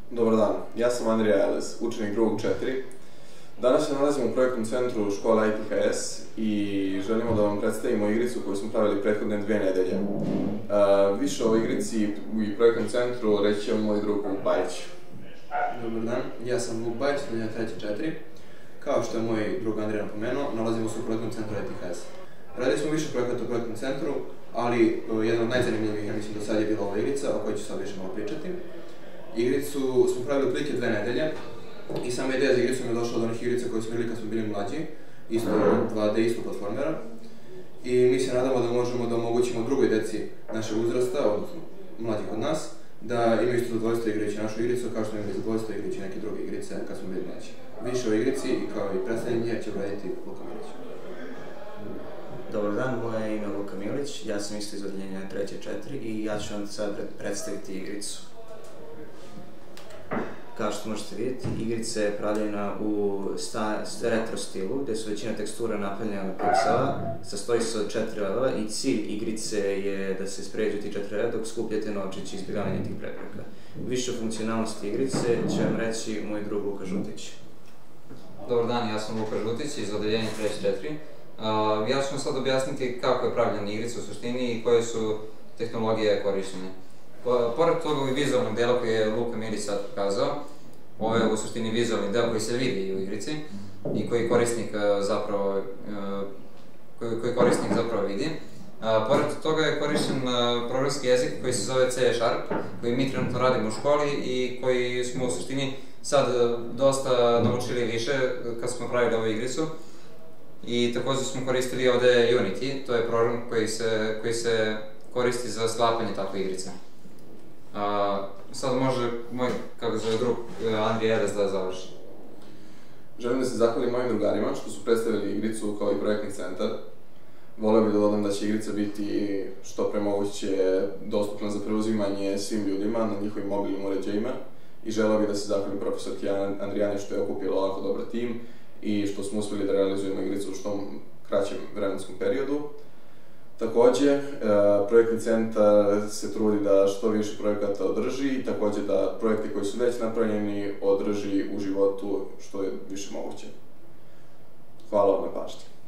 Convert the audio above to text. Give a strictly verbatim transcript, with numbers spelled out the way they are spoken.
Dobar dan, ja sam Andrija Elez, učenik drugog četiri. Danas se nalazimo u projektnom centru škole I T H S i želimo da vam predstavimo igricu koju smo pravili prethodne dve nedelje. Više o ovoj igrici i projektnom centru reći će moj drug Vuk Bajić. Dobar dan, ja sam Vuk Bajić, studiram treći četiri. Kao što je moj drug Andrija napomenuo, nalazimo se u projektnom centru I T H S. Radili smo više projekata u projektnom centru, ali jedan od najzanimljivijih, ja mislim, do sad je bila ova igrica, o kojoj ću sad više malo pričati. Igricu smo pravili otprilike dve nedelje i sama ideja za igricu mi je došla od onih igrica koje smo igrali kad smo bili mlađi, isto dva D isto platformera. I mi se nadamo da možemo da omogućimo drugoj deci našeg uzrasta, odnosno mlađih od nas, da imaju isto zadovoljstvo igrajući našu igricu, kao što imali zadovoljstvo igrajući neke druge igrice kad smo bili mlađi. Više o igrici i kao i predstavljanje će uraditi Luka Milić. Dobar dan, moje ime je Luka Milić, ja sam isto iz odeljenja treće četiri i ja ću vam sad predstaviti igricu. Kao što možete vidjeti, igrica je pravljena u retro stilu, gde su većina tekstura napravljena od piksela, sastoji se od četiri levela i cilj igrice je da se spređu ti četiri levela dok skupljate novčić i izbjegavanje tih prepreka. Više o funkcionalnosti igrice će vam reći moj drug Luka Žutić. Dobar dan, ja sam Luka Žutić iz odeljenja treće četiri. Ja ću vam sad objasniti kako je pravljena igrica u suštini i koje su tehnologije korišćene. Pored toga ovog vizualnog dela koji je Luka Milić sad pokazao, ovo je u suštini vizualni deo koji se vidi u igrici i koji korisnik zapravo, koji korisnik zapravo vidi. Pored toga je korišćen programski jezik koji se zove C Sharp, koji mi trenutno radimo u školi i koji smo u suštini sad dosta naučili više kad smo pravili ovu igricu. I također smo koristili ovde Unity, to je program koji se koristi za sklapanje takve igrice. Sad može moj, kako zove drug, Andrija Elez da završi. Želim da se zahvalim mojim drugarima što su predstavili igricu kao i projektni centar. Voleo bih da dodam da će igrica biti što pre moguće dostupna za preuzimanje svim ljudima na njihovim mobilnim uređajima i želeo bih da se zahvalim profesorki Andrijani što je okupila ovako dobar tim i što smo uspeli da realizujemo igricu u što kraćem vremenskom periodu. Takođe, projektni centar se trudi da što više projekata održi i takođe da projekte koji su već napravljeni održi u životu što je više moguće. Hvala vam na pažnji.